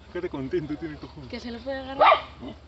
Cara contento tiene el cojón. Que se lo puede agarrar.